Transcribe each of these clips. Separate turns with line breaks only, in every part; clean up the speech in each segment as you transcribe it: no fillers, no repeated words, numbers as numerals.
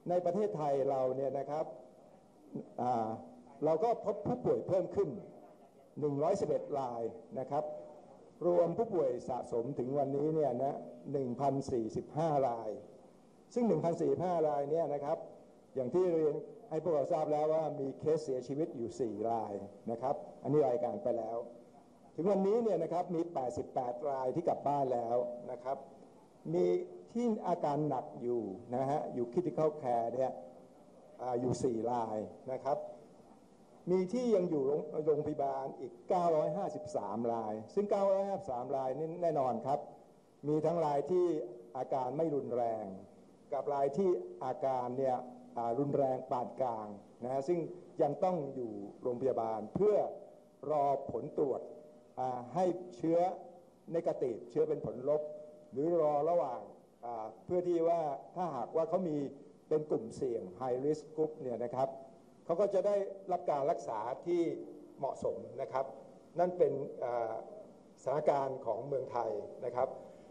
ในประเทศไทยเราเนี่ยนะครับเราก็พบผู้ป่วยเพิ่มขึ้น111รายนะครับรวมผู้ป่วยสะสมถึงวันนี้เนี่ยนะ 1,045 รายซึ่ง 1,045 รายเนี่ยนะครับอย่างที่เรียนให้พวกเราทราบแล้วว่ามีเคสเสียชีวิตอยู่4รายนะครับอันนี้รายการไปแล้วถึงวันนี้เนี่ยนะครับมี88รายที่กลับบ้านแล้วนะครับมีที่อาการหนักอยู่นะฮะอยู่ critical care เนี่ยอยู่4รายนะครับมีที่ยังอยู่โรงพยาบาลอีก953รายซึ่ง953รายนี่แน่นอนครับมีทั้งรายที่อาการไม่รุนแรงกับรายที่อาการเนี่ยรุนแรงปานกลางนะฮะซึ่งยังต้องอยู่โรงพยาบาลเพื่อรอผลตรวจให้เชื้อเนกาทีฟเชื้อเป็นผลลบหรือรอระหว่างเพื่อที่ว่าถ้าหากว่าเขามีเป็นกลุ่มเสี่ยง high risk group เนี่ยนะครับเขาก็จะได้รับการรักษาที่เหมาะสมนะครับนั่นเป็นสถานการณ์ของเมืองไทยนะครับ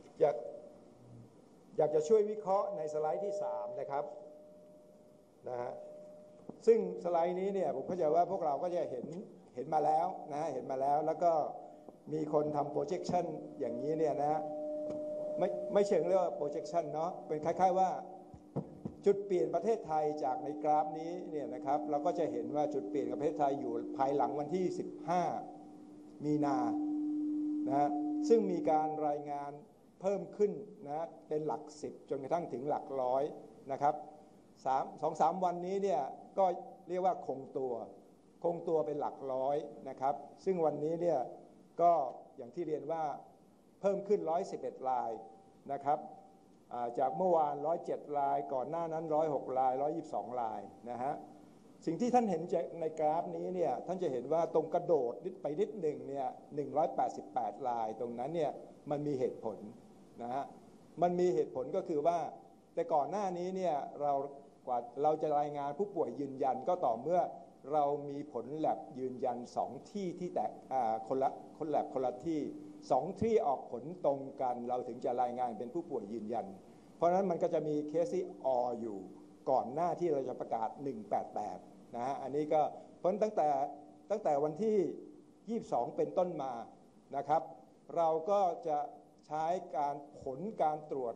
อยากจะช่วยวิเคราะห์ในสไลด์ที่3นะครับนะฮะซึ่งสไลด์นี้เนี่ยผมเข้าใจว่าพวกเราก็จะเห็นมาแล้วนะเห็นมาแล้วแล้วก็มีคนทำ projection อย่างนี้เนี่ยนะไม่เชิงเรียกว่า projection เนาะเป็นคล้ายๆว่าจุดเปลี่ยนประเทศไทยจากในกราฟนี้เนี่ยนะครับเราก็จะเห็นว่าจุดเปลี่ยนกับประเทศไทยอยู่ภายหลังวันที่15มีนานะฮะซึ่งมีการรายงานเพิ่มขึ้นนะเป็นหลัก10จนกระทั่งถึงหลักร้อยนะครับ2-3 วันนี้เนี่ยก็เรียกว่าคงตัวเป็นหลักร้อยนะครับซึ่งวันนี้เนี่ยก็อย่างที่เรียนว่าเพิ่มขึ้น111รายนะครับจากเมื่อวาน107รายก่อนหน้านั้น106ราย122รายนะฮะสิ่งที่ท่านเห็นในกราฟนี้เนี่ยท่านจะเห็นว่าตรงกระโดดไปนิดหนึ่งเนี่ย188รายตรงนั้นเนี่ยมันมีเหตุผลนะฮะมันมีเหตุผลก็คือว่าแต่ก่อนหน้านี้เนี่ยกว่าเราจะรายงานผู้ป่วยยืนยันก็ต่อเมื่อเรามีผลแลบยืนยัน2ที่แตกคนแลบคนละที่2ที่ออกผลตรงกันเราถึงจะรายงานเป็นผู้ป่วยยืนยันเพราะฉะนั้นมันก็จะมีเคสที่อยู่ก่อนหน้าที่เราจะประกาศ188นะฮะอันนี้ก็เพราะตั้งแต่วันที่22เป็นต้นมานะครับเราก็จะใช้ผลการตรวจ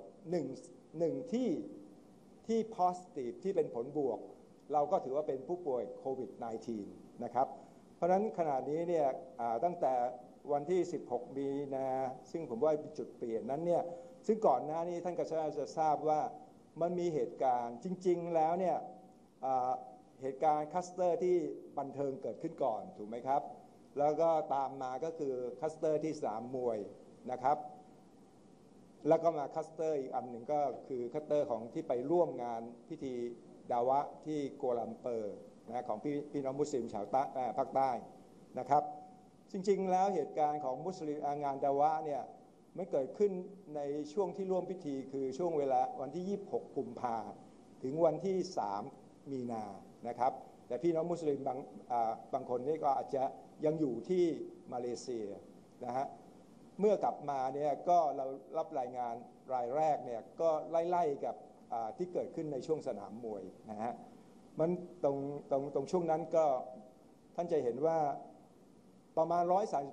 1ที่ positive ที่เป็นผลบวกเราก็ถือว่าเป็นผู้ป่วยโควิด -19 นะครับเพราะฉะนั้นขณะนี้เนี่ยตั้งแต่วันที่16มีนาซึ่งผมว่าเป็นจุดเปลี่ยนนั้นเนี่ยซึ่งก่อนหน้านี้ท่านก็จะทราบว่ามันมีเหตุการณ์จริงๆแล้วเนี่ยเหตุการณ์คลัสเตอร์ที่บันเทิงเกิดขึ้นก่อนถูกไหมครับแล้วก็ตามมาก็คือคลัสเตอร์ที่สนามมวยนะครับแล้วก็มาคลัสเตอร์อีกอันหนึ่งก็คือคลัสเตอร์ของที่ไปร่วมงานพิธีดาวะที่กัวลัมเปอร์นะของพี่น้องมุสลิมชาวภาคใต้นะครับจริงๆแล้วเหตุการณ์ของมุสลิมงานดาวะเนี่ยไม่เกิดขึ้นในช่วงที่ร่วมพิธีคือช่วงเวลาวันที่26กุมภาถึงวันที่3มีนานะครับแต่พี่น้องมุสลิมบางคนนี่ก็อาจจะยังอยู่ที่มาเลเซียนะฮะเมื่อกลับมาเนี่ยก็เรารับรายงานรายแรกเนี่ยก็ไล่ๆกับที่เกิดขึ้นในช่วงสนามมวยนะฮะมันตรงช่วงนั้นก็ท่านจะเห็นว่าประมาณ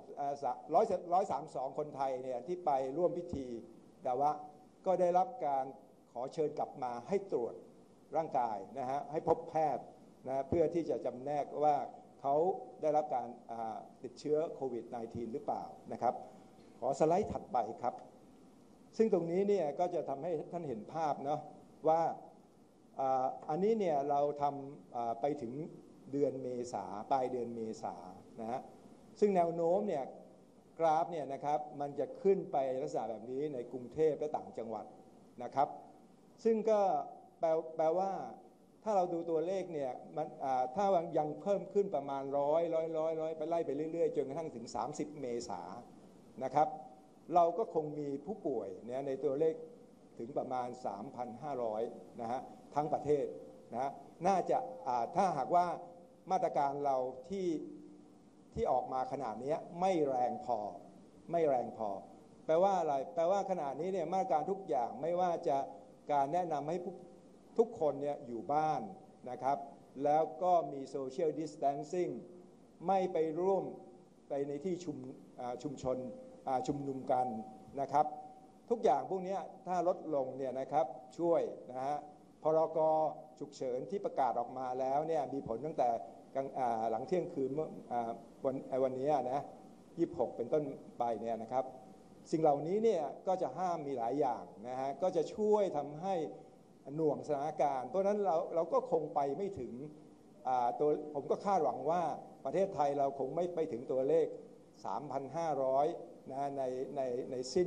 132คนไทยเนี่ยที่ไปร่วมพิธีดาวะก็ได้รับการขอเชิญกลับมาให้ตรวจร่างกายนะฮะให้พบแพทย์นะเพื่อที่จะจำแนกว่าเขาได้รับการติดเชื้อโควิด -19 หรือเปล่านะครับขอสไลด์ถัดไปครับซึ่งตรงนี้เนี่ยก็จะทำให้ท่านเห็นภาพเนาะว่าอันนี้เนี่ยเราทำไปถึงเดือนเมษาปลายเดือนเมษานะฮะซึ่งแนวโน้มเนี่ยกราฟเนี่ยนะครับมันจะขึ้นไปลักษณะแบบนี้ในกรุงเทพและต่างจังหวัดนะครับซึ่งก็แปลว่าถ้าเราดูตัวเลขเนี่ยมันถ้ายังเพิ่มขึ้นประมาณ100ไปไล่ไปเรื่อยๆจนกระทั่งถึง30เมษายนนะครับเราก็คงมีผู้ป่วยเนี่ยในตัวเลขถึงประมาณ 3,500 นะฮะทั้งประเทศนะน่าจะถ้าหากว่ามาตรการเราที่ออกมาขนาดนี้ไม่แรงพอแปลว่าอะไรแปลว่าขณะนี้เนี่ยมาตรการทุกอย่างไม่ว่าจะการแนะนำให้ทุกคนเนี่ยอยู่บ้านนะครับแล้วก็มีโซเชียลดิสแทนซิ่งไม่ไปร่วมไปในที่ชุมชนชุมนุมกันนะครับทุกอย่างพวกนี้ถ้าลดลงเนี่ยนะครับช่วยนะฮะพรกฉุกเฉินที่ประกาศออกมาแล้วเนี่ยมีผลตั้งแต่หลังเที่ยงคืนวันนี้นะ26เป็นต้นไปเนี่ยนะครับสิ่งเหล่านี้เนี่ยก็จะห้ามมีหลายอย่างนะฮะก็จะช่วยทำให้หน่วงสถานการณ์เพราะฉะนั้นเราก็คงไปไม่ถึงตัวผมก็คาดหวังว่าประเทศไทยเราคงไม่ไปถึงตัวเลข 3,500 นะในสิ้น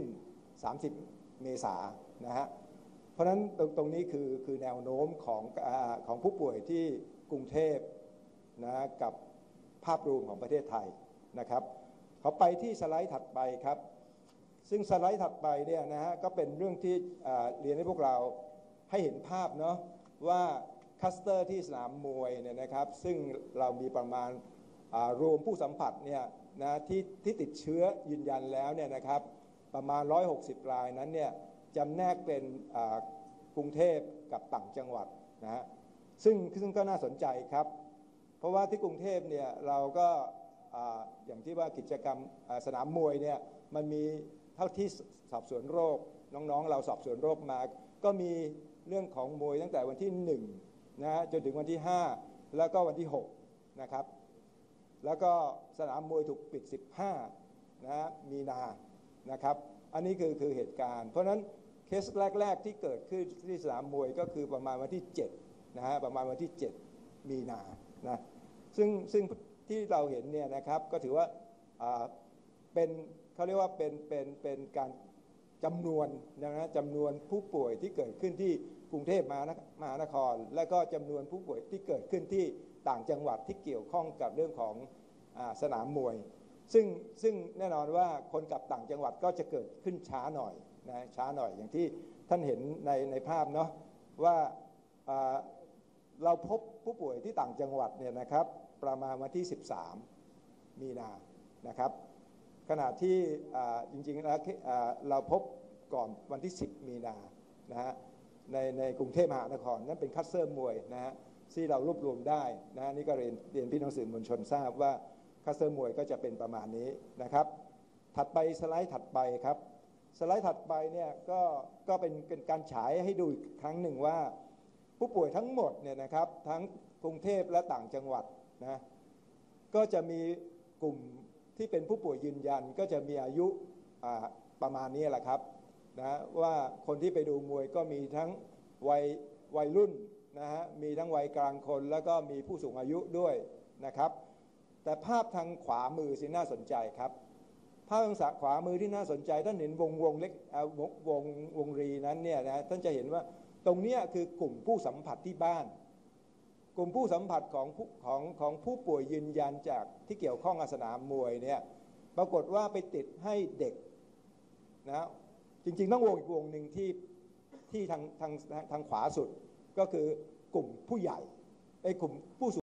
30 เมษายนนะฮะเพราะฉะนั้นตรงนี้คือแนวโน้มของผู้ป่วยที่กรุงเทพนะกับภาพรวมของประเทศไทยนะครับเขาไปที่สไลด์ถัดไปครับซึ่งสไลด์ถัดไปเนี่ยนะฮะก็เป็นเรื่องที่เรียนให้พวกเราให้เห็นภาพเนาะว่าคัสเตอร์ที่สนามมวยเนี่ยนะครับซึ่งเรามีประมาณรวมผู้สัมผัสเนี่ยนะที่ติดเชื้อยืนยันแล้วเนี่ยนะครับประมาณ160 รายนั้นเนี่ยจำแนกเป็นกรุงเทพกับต่างจังหวัดนะฮะซึ่งก็น่าสนใจครับเพราะว่าที่กรุงเทพเนี่ยเราก็อย่างที่ว่ากิจกรรมสนามมวยเนี่ยมันมีเท่าที่สอบสวนโรคน้องๆเราสอบสวนโรคมาก็มีเรื่องของมวยตั้งแต่วันที่1นะจนถึงวันที่5แล้วก็วันที่6นะครับแล้วก็สนามมวยถูกปิด15นะมีนานะครับอันนี้คือเหตุการณ์เพราะฉะนั้นเคสแรกๆที่เกิดขึ้นที่สนามมวยก็คือประมาณวันที่7นะฮะประมาณวันที่7มีนานะซึ่งที่เราเห็นเนี่ยนะครับก็ถือว่าเป็นเขาเรียกว่าเป็นการจำนวนนะจำนวนผู้ป่วยที่เกิดขึ้นที่กรุงเทพมหานครและก็จำนวนผู้ป่วยที่เกิดขึ้นที่ต่างจังหวัดที่เกี่ยวข้องกับเรื่องของสนามมวยซึ่งแน่นอนว่าคนกลับต่างจังหวัดก็จะเกิดขึ้นช้าหน่อยนะช้าหน่อยอย่างที่ท่านเห็นในภาพเนาะว่าเราพบผู้ป่วยที่ต่างจังหวัดเนี่ยนะครับประมาณวันที่13 มีนานะครับขณะที่จริงๆแล้วเราพบก่อนวันที่10 มีนานะฮะในกรุงเทพมหานครนั่นเป็นคัสเตอร์มวยนะฮะที่เรารวบรวมได้นะนี่ก็เรียนพี่น้องสื่อมวลชนทราบว่าคัสเตอร์มวยก็จะเป็นประมาณนี้นะครับถัดไปสไลด์ถัดไปครับสไลด์ถัดไปเนี่ยก็เป็นการฉายให้ดูอีกครั้งหนึ่งว่าผู้ป่วยทั้งหมดเนี่ยนะครับทั้งกรุงเทพและต่างจังหวัดนะก็จะมีกลุ่มที่เป็นผู้ป่วยยืนยันก็จะมีอายุประมาณนี้แหละครับนะว่าคนที่ไปดูมวยก็มีทั้งวัยรุ่นนะฮะมีทั้งวัยกลางคนแล้วก็มีผู้สูงอายุด้วยนะครับแต่ภาพทางขวามือสิน่าสนใจครับภาพทางขวามือที่น่าสนใจท่านเห็นวงเล็กวงรีนั้นเนี่ยนะท่านจะเห็นว่าตรงนี้คือกลุ่มผู้สัมผัสที่บ้านกลุ่มผู้สัมผัสของผู้ป่วยยืนยันจากที่เกี่ยวข้องกับสนามมวยเนี่ยปรากฏว่าไปติดให้เด็กนะจริงๆต้องวงอีกวงหนึ่งที่ทางขวาสุดก็คือกลุ่มผู้ใหญ่กลุ่มผู้สูง